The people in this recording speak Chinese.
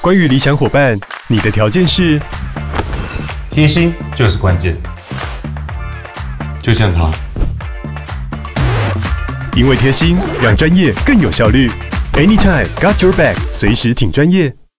关于理想伙伴，你的条件是贴心就是关键，就像他。 因为贴心，让专业更有效率。Anytime got your back， 随时挺专业。